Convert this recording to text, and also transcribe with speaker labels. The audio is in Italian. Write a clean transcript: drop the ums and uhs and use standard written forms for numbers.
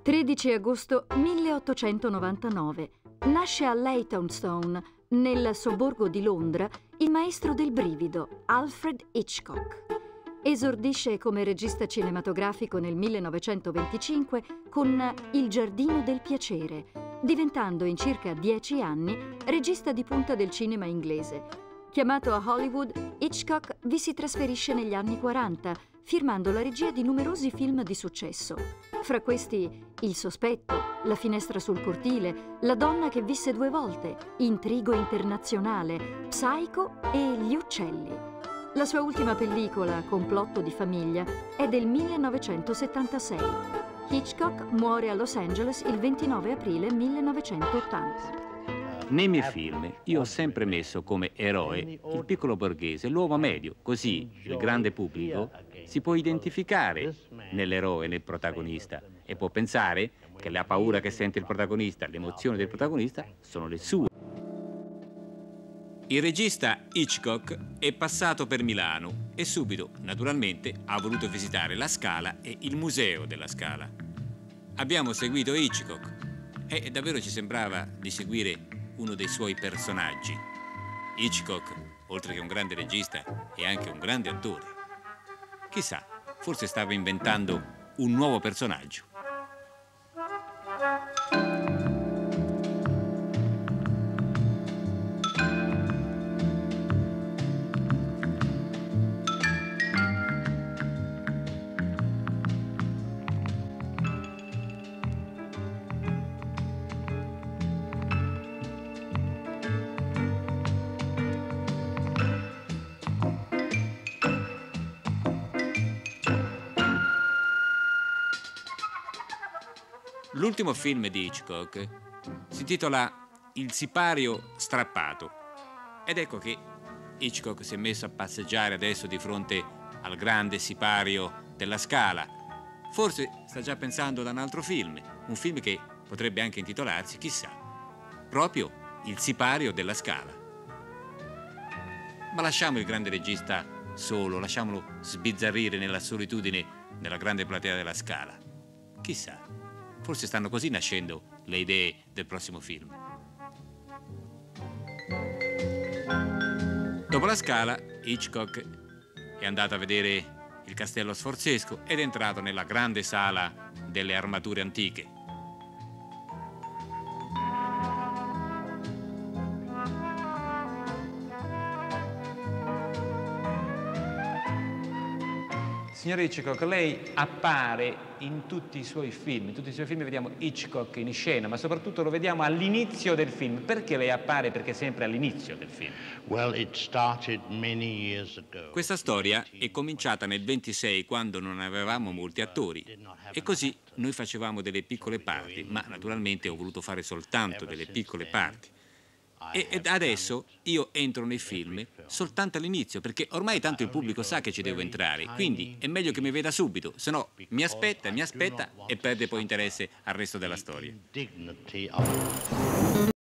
Speaker 1: 13 agosto 1899. Nasce a Leytonstone, nel sobborgo di Londra, il maestro del brivido, Alfred Hitchcock. Esordisce come regista cinematografico nel 1925 con Il giardino del piacere, diventando in circa 10 anni regista di punta del cinema inglese. Chiamato a Hollywood, Hitchcock vi si trasferisce negli anni 40, firmando la regia di numerosi film di successo. Fra questi Il sospetto, La finestra sul cortile, La donna che visse 2 volte, Intrigo internazionale, Psycho e Gli uccelli. La sua ultima pellicola, Complotto di famiglia, è del 1976. Hitchcock muore a Los Angeles il 29 aprile 1980.
Speaker 2: Nei miei film io ho sempre messo come eroe il piccolo borghese, l'uomo medio, così il grande pubblico si può identificare nell'eroe, nel protagonista, e può pensare che la paura che sente il protagonista, le emozioni del protagonista sono le sue. Il regista Hitchcock è passato per Milano e subito, naturalmente, ha voluto visitare la Scala e il museo della Scala. Abbiamo seguito Hitchcock e davvero ci sembrava di seguire uno dei suoi personaggi. Hitchcock, oltre che un grande regista, è anche un grande attore. Chissà, forse stava inventando un nuovo personaggio. L'ultimo film di Hitchcock si intitola Il sipario strappato. Ed ecco che Hitchcock si è messo a passeggiare adesso di fronte al grande sipario della Scala. Forse sta già pensando ad un altro film, un film che potrebbe anche intitolarsi, chissà, proprio Il sipario della Scala. Ma lasciamo il grande regista solo, lasciamolo sbizzarrire nella solitudine della grande platea della Scala. Chissà. Forse stanno così nascendo le idee del prossimo film. Dopo la Scala, Hitchcock è andato a vedere il Castello Sforzesco ed è entrato nella grande sala delle armature antiche.
Speaker 3: Signor Hitchcock, lei appare in tutti i suoi film. In tutti i suoi film vediamo Hitchcock in scena, ma soprattutto lo vediamo all'inizio del film. Perché lei appare? Perché sempre all'inizio del film.
Speaker 2: Questa storia è cominciata nel 26, quando non avevamo molti attori. E così noi facevamo delle piccole parti, ma naturalmente ho voluto fare soltanto delle piccole parti. E adesso io entro nei film soltanto all'inizio, perché ormai tanto il pubblico sa che ci devo entrare, quindi è meglio che mi veda subito, se no mi aspetta e perde poi interesse al resto della storia.